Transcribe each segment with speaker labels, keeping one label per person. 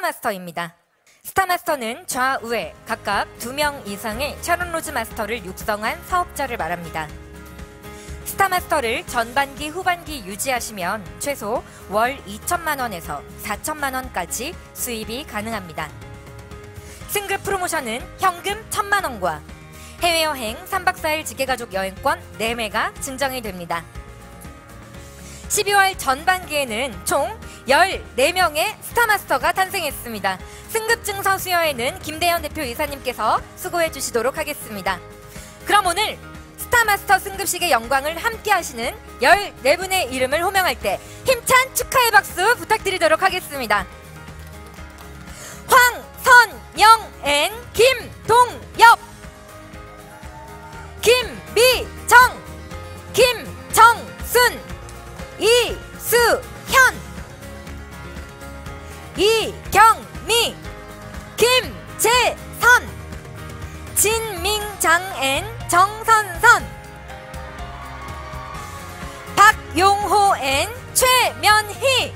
Speaker 1: 스타마스터입니다. 스타마스터는 좌우에 각각 2명 이상의 샤론로즈 마스터를 육성한 사업자를 말합니다. 스타마스터를 전반기, 후반기 유지하시면 최소 월 2천만 원에서 4천만 원까지 수입이 가능합니다. 승급 프로모션은 현금 1,000만 원과 해외여행 3박 4일 직계가족 여행권 4매가 증정이 됩니다. 12월 전반기에는 총 14명의 스타마스터가 탄생했습니다. 승급증서 수여에는 김대현 대표 이사님께서 수고해 주시도록 하겠습니다. 그럼 오늘 스타마스터 승급식의 영광을 함께 하시는 14분의 이름을 호명할 때 힘찬 축하의 박수 부탁드리도록 하겠습니다. 황선영 & 김동엽, 김미정, 김정순, 이수현, 이경미, 김재선, 진민장 & 정선선, 박용호 & 최면희,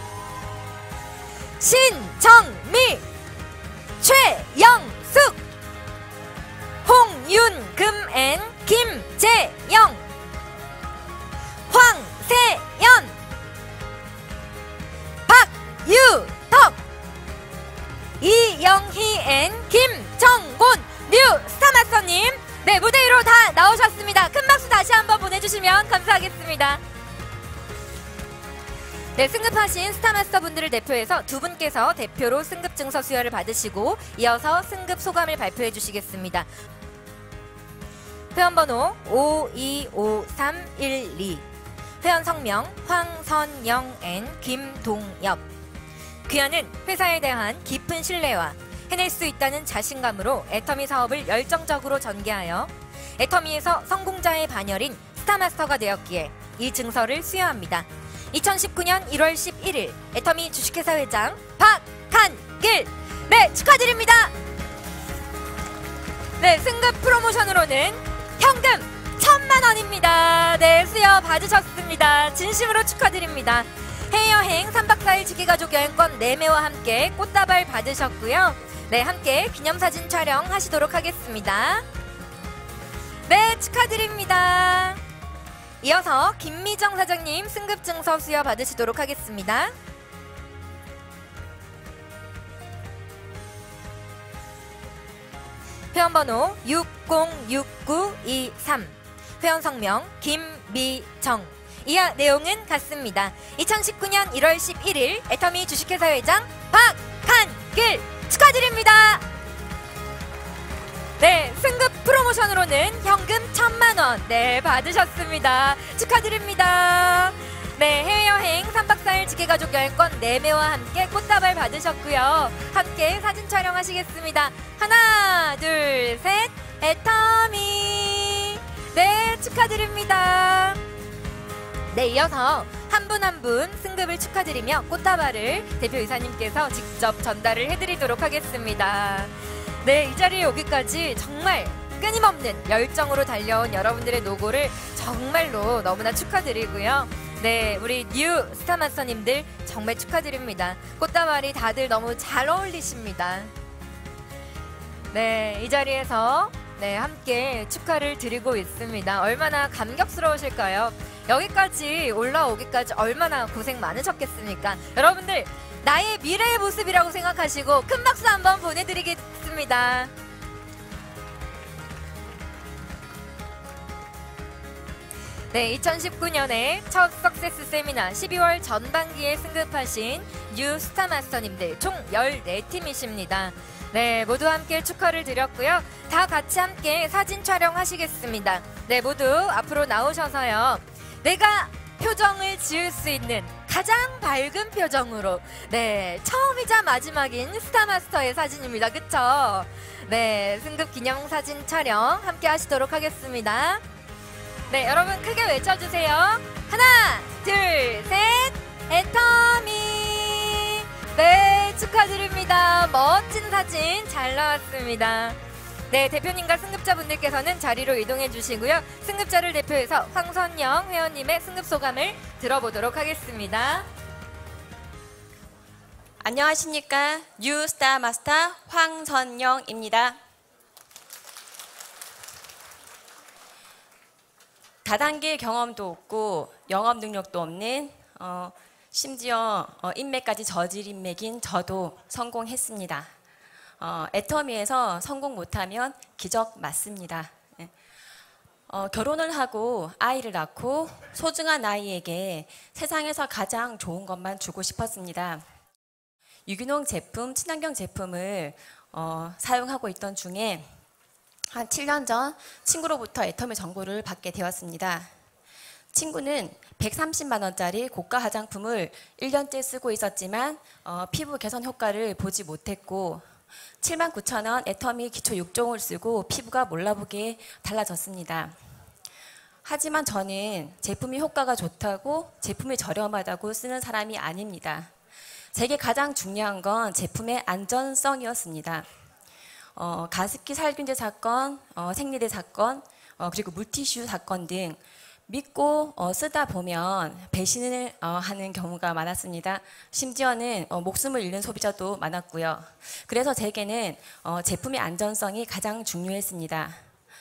Speaker 1: 신정미, 최영숙, 홍윤금 & 김재영, 황세연, 박유덕, 이영희 & 김정곤 뉴 스타마스터님, 네, 무대 위로 다 나오셨습니다. 큰 박수 다시 한번 보내주시면 감사하겠습니다. 네, 승급하신 스타마스터 분들을 대표해서 두 분께서 대표로 승급증서 수여를 받으시고 이어서 승급 소감을 발표해 주시겠습니다. 회원번호 525312, 회원 성명 황선영 & 김동엽. 귀하는 회사에 대한 깊은 신뢰와 해낼 수 있다는 자신감으로 애터미 사업을 열정적으로 전개하여 애터미에서 성공자의 반열인 스타마스터가 되었기에 이 증서를 수여합니다. 2019년 1월 11일 애터미 주식회사 회장 박한길, 네, 축하드립니다. 네, 승급 프로모션으로는 현금 1,000만 원입니다. 네, 수여 받으셨습니다. 진심으로 축하드립니다. 해외여행 3박 4일 직계가족 여행권 4매와 함께 꽃다발 받으셨고요. 네, 함께 기념사진 촬영하시도록 하겠습니다. 네, 축하드립니다. 이어서 김미정 사장님 승급증서 수여 받으시도록 하겠습니다. 회원번호 606923, 회원 성명 김미정. 이하 내용은 같습니다. 2019년 1월 11일 애터미 주식회사 회장 박한길 축하드립니다. 네, 승급 프로모션으로는 현금 1,000만 원, 네, 받으셨습니다. 축하드립니다. 네, 해외여행 3박 4일 직계가족 여행권 4매와 함께 꽃다발 받으셨고요. 함께 사진 촬영하시겠습니다. 하나, 둘, 셋, 애터미. 네, 축하드립니다. 네, 이어서 한 분 한 분 승급을 축하드리며 꽃다발을 대표이사님께서 직접 전달을 해드리도록 하겠습니다. 네, 이 자리에 오기까지 정말 끊임없는 열정으로 달려온 여러분들의 노고를 정말로 너무나 축하드리고요. 네, 우리 뉴 스타마스터님들 정말 축하드립니다. 꽃다발이 다들 너무 잘 어울리십니다. 네, 이 자리에서 네, 함께 축하를 드리고 있습니다. 얼마나 감격스러우실까요? 여기까지 올라오기까지 얼마나 고생 많으셨겠습니까? 여러분들 나의 미래의 모습이라고 생각하시고 큰 박수 한번 보내드리겠습니다. 네, 2019년에 첫 석세스 세미나 12월 전반기에 승급하신 뉴 스타마스터님들 총 14팀이십니다. 네, 모두 함께 축하를 드렸고요. 다 같이 함께 사진 촬영하시겠습니다. 네, 모두 앞으로 나오셔서요. 내가 표정을 지을 수 있는 가장 밝은 표정으로, 네, 처음이자 마지막인 스타마스터의 사진입니다. 그쵸? 네, 승급 기념사진 촬영 함께 하시도록 하겠습니다. 네, 여러분 크게 외쳐주세요. 하나, 둘, 셋, 애터미. 네, 축하드립니다. 멋진 사진 잘 나왔습니다. 네, 대표님과 승급자분들께서는 자리로 이동해 주시고요. 승급자를 대표해서 황선영 회원님의 승급 소감을 들어보도록 하겠습니다.
Speaker 2: 안녕하십니까. 뉴 스타 마스터 황선영입니다. 다단계 경험도 없고 영업 능력도 없는 심지어 인맥까지 저질 인맥인 저도 성공했습니다. 애터미에서 성공 못하면 기적 맞습니다. 결혼을 하고 아이를 낳고 소중한 아이에게 세상에서 가장 좋은 것만 주고 싶었습니다. 유기농 제품, 친환경 제품을 사용하고 있던 중에 한 7년 전 친구로부터 애터미 정보를 받게 되었습니다. 친구는 130만 원짜리 고가 화장품을 1년째 쓰고 있었지만 피부 개선 효과를 보지 못했고 79,000원 애터미 기초 6종을 쓰고 피부가 몰라보게 달라졌습니다. 하지만 저는 제품이 효과가 좋다고 제품이 저렴하다고 쓰는 사람이 아닙니다. 제게 가장 중요한 건 제품의 안전성이었습니다. 가습기 살균제 사건, 생리대 사건, 그리고 물티슈 사건 등 믿고 쓰다 보면 배신을 하는 경우가 많았습니다. 심지어는 목숨을 잃는 소비자도 많았고요. 그래서 제게는 제품의 안전성이 가장 중요했습니다.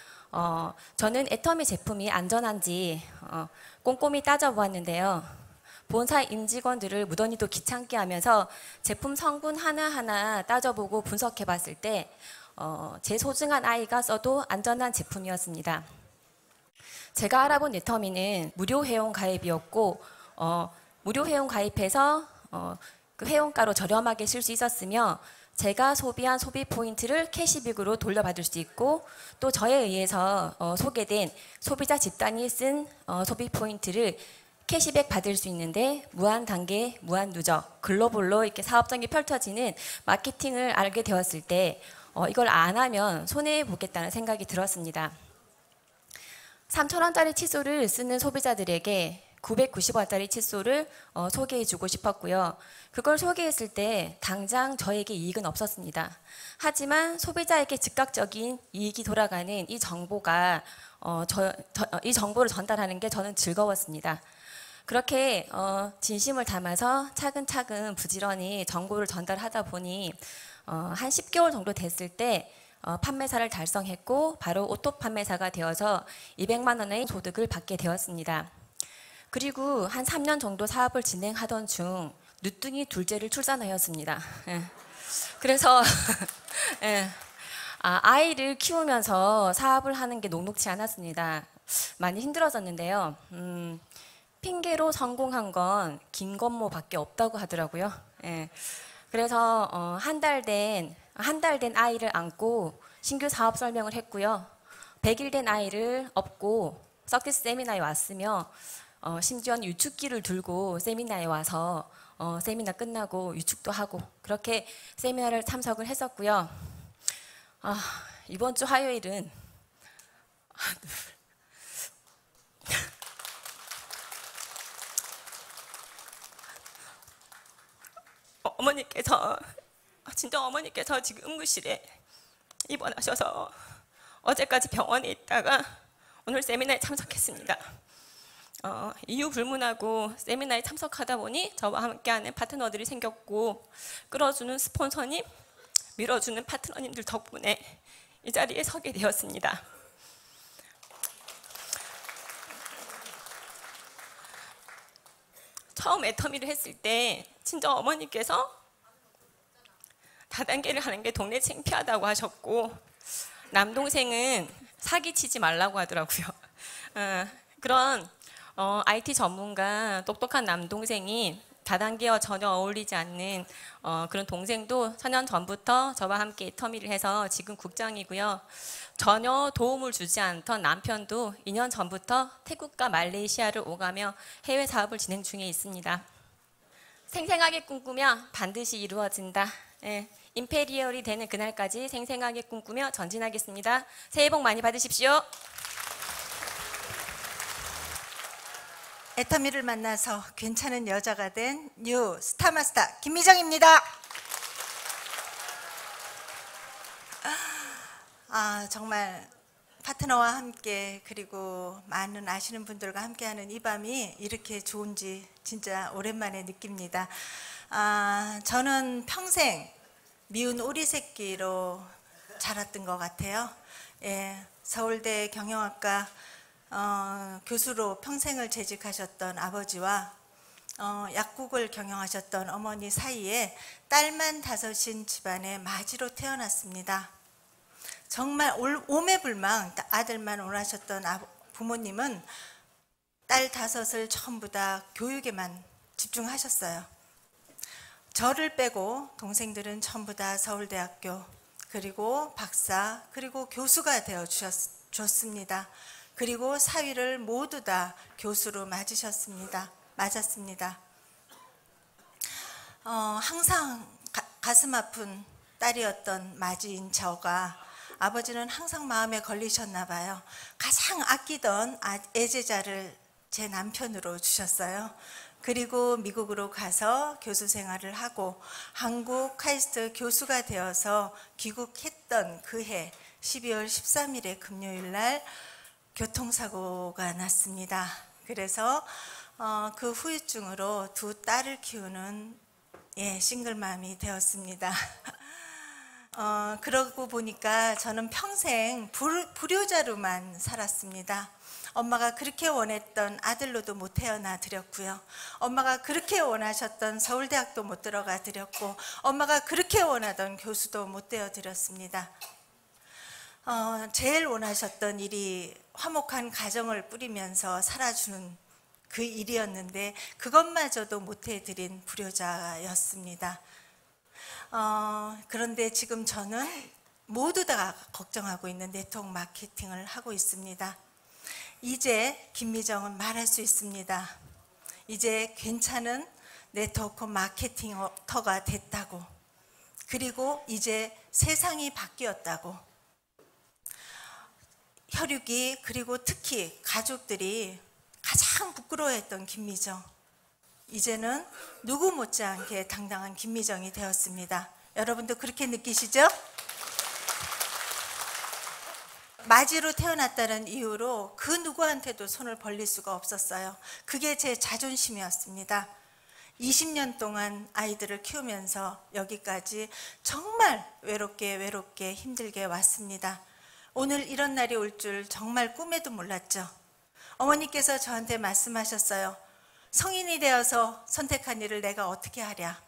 Speaker 2: 저는 애터미 제품이 안전한지 꼼꼼히 따져보았는데요. 본사 임직원들을 무던히도 귀찮게 하면서 제품 성분 하나하나 따져보고 분석해 봤을 때 제 소중한 아이가 써도 안전한 제품이었습니다. 제가 알아본 애터미는 무료 회원 가입이었고 무료 회원 가입해서 그 회원가로 저렴하게 쓸 수 있었으며 제가 소비한 소비 포인트를 캐시백으로 돌려받을 수 있고 또 저에 의해서 소개된 소비자 집단이 쓴 소비 포인트를 캐시백 받을 수 있는데 무한 단계, 무한 누적, 글로벌로 이렇게 사업장이 펼쳐지는 마케팅을 알게 되었을 때 이걸 안 하면 손해 보겠다는 생각이 들었습니다. 3,000원짜리 칫솔을 쓰는 소비자들에게 990원짜리 칫솔을 소개해주고 싶었고요. 그걸 소개했을 때 당장 저에게 이익은 없었습니다. 하지만 소비자에게 즉각적인 이익이 돌아가는 이 정보가 이 정보를 전달하는 게 저는 즐거웠습니다. 그렇게 진심을 담아서 차근차근 부지런히 정보를 전달하다 보니 한 10개월 정도 됐을 때 판매사를 달성했고 바로 오토 판매사가 되어서 200만 원의 소득을 받게 되었습니다. 그리고 한 3년 정도 사업을 진행하던 중 누뚱이 둘째를 출산하였습니다. 그래서 아이를 키우면서 사업을 하는 게 녹록지 않았습니다. 많이 힘들어졌는데요. 핑계로 성공한 건 김건모밖에 없다고 하더라고요. 그래서 한 달 된 아이를 안고 신규 사업 설명을 했고요. 100일 된 아이를 업고 서킷 세미나에 왔으며 심지어는 유축기를 들고 세미나에 와서 세미나 끝나고 유축도 하고 그렇게 세미나를 참석을 했었고요. 이번 주 화요일은 어머니께서 지금 응급실에 입원하셔서 어제까지 병원에 있다가 오늘 세미나에 참석했습니다. 이유 불문하고 세미나에 참석하다 보니 저와 함께하는 파트너들이 생겼고 끌어주는 스폰서님, 밀어주는 파트너님들 덕분에 이 자리에 서게 되었습니다. 처음 애터미를 했을 때 친정 어머니께서 다단계를 하는 게 동네 창피하다고 하셨고 남동생은 사기치지 말라고 하더라고요. 그런 IT 전문가 똑똑한 남동생이 다단계와 전혀 어울리지 않는 그런 동생도 4년 전부터 저와 함께 애터미를 해서 지금 국장이고요. 전혀 도움을 주지 않던 남편도 2년 전부터 태국과 말레이시아를 오가며 해외 사업을 진행 중에 있습니다. 생생하게 꿈꾸며 반드시 이루어진다. 임페리얼이 되는 그날까지 생생하게 꿈꾸며 전진하겠습니다. 새해 복 많이 받으십시오.
Speaker 3: 애터미를 만나서 괜찮은 여자가 된 뉴 스타마스터 김미정입니다. 정말 파트너와 함께 그리고 많은 아시는 분들과 함께하는 이 밤이 이렇게 좋은지 진짜 오랜만에 느낍니다. 저는 평생 미운 오리 새끼로 자랐던 것 같아요. 예, 서울대 경영학과 교수로 평생을 재직하셨던 아버지와 약국을 경영하셨던 어머니 사이에 딸만 5인 집안의 마지로 태어났습니다. 정말 오매불망 아들만 원하셨던 부모님은 딸 5을 전부 다 교육에만 집중하셨어요. 저를 빼고 동생들은 전부 다 서울대학교, 그리고 박사, 그리고 교수가 되어 주셨습니다. 그리고 사위를 모두 다 교수로 맞았습니다. 항상 가슴 아픈 딸이었던 맞이인 저가 아버지는 항상 마음에 걸리셨나 봐요. 가장 아끼던 애제자를 제 남편으로 주셨어요. 그리고 미국으로 가서 교수 생활을 하고 한국 카이스트 교수가 되어서 귀국했던 그해 12월 13일에 금요일 날 교통사고가 났습니다. 그래서 그 후유증으로 2 딸을 키우는 싱글맘이 되었습니다. 그러고 보니까 저는 평생 불효자로만 살았습니다. 엄마가 그렇게 원했던 아들로도 못 태어나 드렸고요. 엄마가 그렇게 원하셨던 서울대학도 못 들어가 드렸고, 엄마가 그렇게 원하던 교수도 못 되어 드렸습니다. 제일 원하셨던 일이 화목한 가정을 꾸리면서 살아주는 그 일이었는데 그것마저도 못 해드린 불효자였습니다. 그런데 지금 저는 모두 다 걱정하고 있는 네트워크 마케팅을 하고 있습니다. 이제 김미정은 말할 수 있습니다. 이제 괜찮은 네트워크 마케팅터가 됐다고, 그리고 이제 세상이 바뀌었다고, 혈육이 그리고 특히 가족들이 가장 부끄러워했던 김미정, 이제는 누구 못지않게 당당한 김미정이 되었습니다. 여러분도 그렇게 느끼시죠? 마지로 태어났다는 이유로 그 누구한테도 손을 벌릴 수가 없었어요. 그게 제 자존심이었습니다. 20년 동안 아이들을 키우면서 여기까지 정말 외롭게 힘들게 왔습니다. 오늘 이런 날이 올 줄 정말 꿈에도 몰랐죠. 어머니께서 저한테 말씀하셨어요. 성인이 되어서 선택한 일을 내가 어떻게 하랴.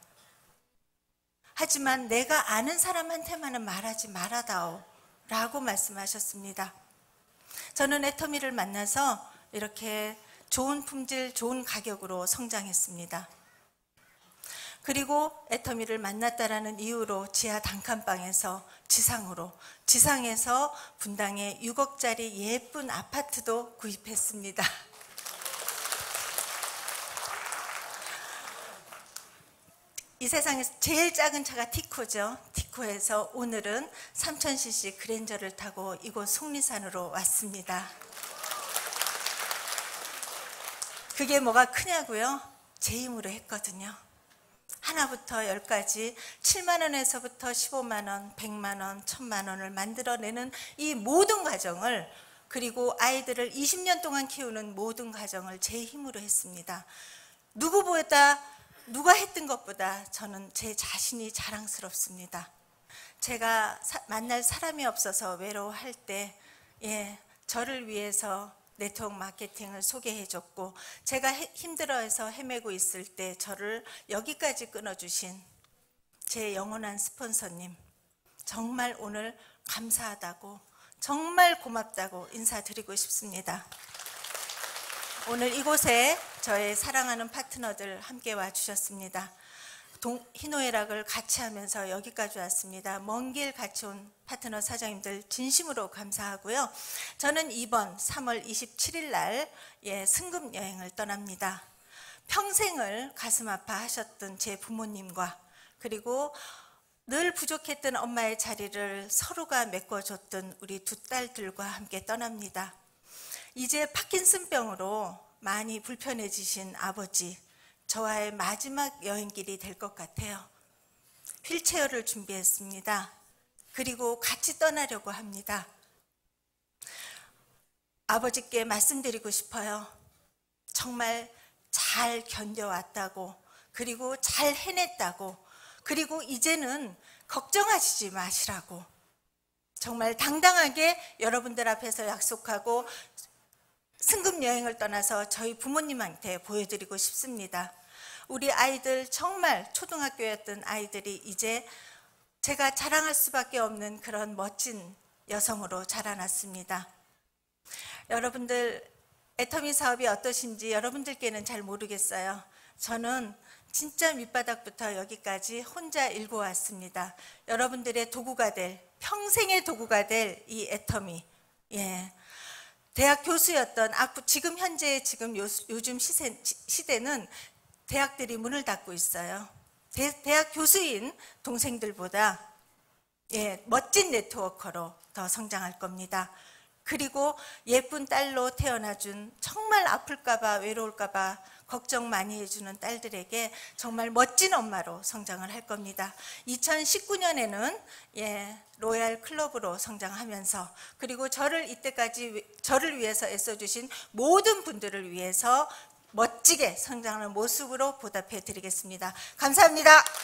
Speaker 3: 하지만 내가 아는 사람한테만은 말하지 말아다오 라고 말씀하셨습니다. 저는 애터미를 만나서 이렇게 좋은 품질, 좋은 가격으로 성장했습니다. 그리고 애터미를 만났다라는 이유로 지하 단칸방에서 지상에서 분당에 6억짜리 예쁜 아파트도 구입했습니다. 이 세상에서 제일 작은 차가 티코죠. 티코에서 오늘은 3000cc 그랜저를 타고 이곳 속리산으로 왔습니다. 그게 뭐가 크냐고요? 제 힘으로 했거든요. 하나부터 10까지 7만 원에서부터 15만 원, 100만 원, 1000만 원을 만들어내는 이 모든 과정을, 그리고 아이들을 20년 동안 키우는 모든 과정을 제 힘으로 했습니다. 누가 했던 것보다 저는 제 자신이 자랑스럽습니다. 제가 만날 사람이 없어서 외로워할 때 저를 위해서 네트워크 마케팅을 소개해줬고, 제가 힘들어해서 헤매고 있을 때 저를 여기까지 끊어주신 제 영원한 스폰서님, 정말 오늘 감사하다고, 정말 고맙다고 인사드리고 싶습니다. 오늘 이곳에 저의 사랑하는 파트너들 함께 와주셨습니다. 희노애락을 같이 하면서 여기까지 왔습니다. 먼 길 같이 온 파트너 사장님들 진심으로 감사하고요. 저는 이번 3월 27일 날 승급 여행을 떠납니다. 평생을 가슴 아파하셨던 제 부모님과, 그리고 늘 부족했던 엄마의 자리를 서로가 메꿔줬던 우리 2 딸들과 함께 떠납니다. 이제 파킨슨병으로 많이 불편해지신 아버지, 저와의 마지막 여행길이 될 것 같아요. 휠체어를 준비했습니다. 그리고 같이 떠나려고 합니다. 아버지께 말씀드리고 싶어요. 정말 잘 견뎌왔다고, 그리고 잘 해냈다고, 그리고 이제는 걱정하시지 마시라고 정말 당당하게 여러분들 앞에서 약속하고 승급 여행을 떠나서 저희 부모님한테 보여드리고 싶습니다. 우리 아이들, 정말 초등학교였던 아이들이 이제 제가 자랑할 수밖에 없는 그런 멋진 여성으로 자라났습니다. 여러분들, 애터미 사업이 어떠신지 여러분들께는 잘 모르겠어요. 저는 진짜 밑바닥부터 여기까지 혼자 일고 왔습니다. 여러분들의 도구가 될, 평생의 도구가 될 이 애터미. 예. 대학 교수였던, 지금 현재 요즘 시대는 대학들이 문을 닫고 있어요. 대학 교수인 동생들보다 멋진 네트워커로 더 성장할 겁니다. 그리고 예쁜 딸로 태어나준, 정말 아플까봐 외로울까봐 걱정 많이 해주는 딸들에게 정말 멋진 엄마로 성장을 할 겁니다. 2019년에는 로얄 클럽으로 성장하면서, 그리고 이때까지 저를 위해서 애써주신 모든 분들을 위해서 멋지게 성장하는 모습으로 보답해 드리겠습니다. 감사합니다.